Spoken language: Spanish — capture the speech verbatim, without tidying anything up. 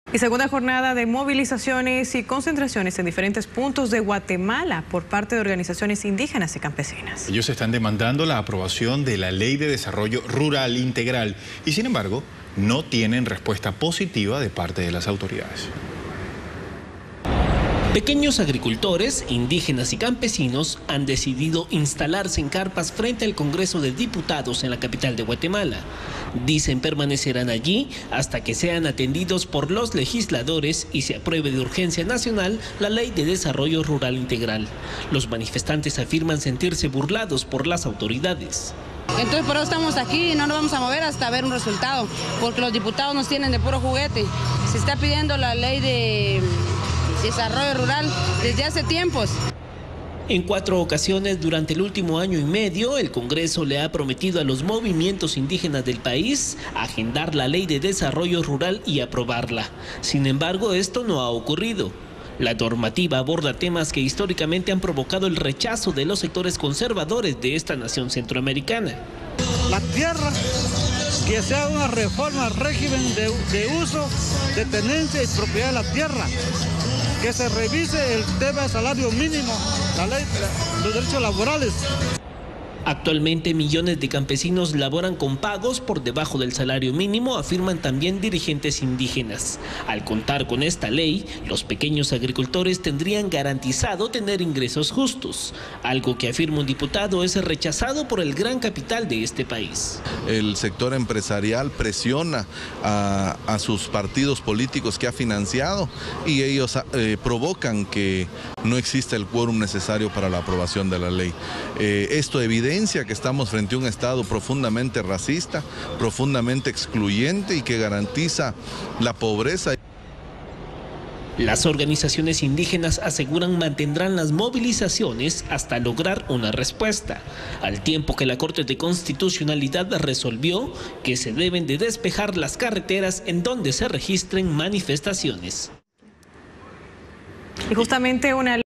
Y segunda jornada de movilizaciones y concentraciones en diferentes puntos de Guatemala por parte de organizaciones indígenas y campesinas. Ellos están demandando la aprobación de la Ley de Desarrollo Rural Integral y, sin embargo, no tienen respuesta positiva de parte de las autoridades. Pequeños agricultores, indígenas y campesinos han decidido instalarse en carpas frente al Congreso de Diputados en la capital de Guatemala. Dicen permanecerán allí hasta que sean atendidos por los legisladores y se apruebe de urgencia nacional la Ley de Desarrollo Rural Integral. Los manifestantes afirman sentirse burlados por las autoridades. Entonces por eso estamos aquí y no nos vamos a mover hasta ver un resultado, porque los diputados nos tienen de puro juguete. Se está pidiendo la ley de desarrollo rural desde hace tiempos. En cuatro ocasiones durante el último año y medio, el Congreso le ha prometido a los movimientos indígenas del país agendar la ley de desarrollo rural y aprobarla. Sin embargo, esto no ha ocurrido. La normativa aborda temas que históricamente han provocado el rechazo de los sectores conservadores de esta nación centroamericana. La tierra, que sea una reforma al régimen de, de uso, de tenencia y propiedad de la tierra. Que se revise el tema del salario mínimo, la ley, los derechos laborales. Actualmente millones de campesinos laboran con pagos por debajo del salario mínimo, afirman también dirigentes indígenas. Al contar con esta ley, los pequeños agricultores tendrían garantizado tener ingresos justos, algo que afirma un diputado es rechazado por el gran capital de este país. El sector empresarial presiona a, a sus partidos políticos que ha financiado y ellos eh, provocan que no exista el quórum necesario para la aprobación de la ley. Eh, esto evidencia que estamos frente a un Estado profundamente racista, profundamente excluyente y que garantiza la pobreza. Las organizaciones indígenas aseguran mantendrán las movilizaciones hasta lograr una respuesta, al tiempo que la Corte de Constitucionalidad resolvió que se deben de despejar las carreteras en donde se registren manifestaciones. Y justamente una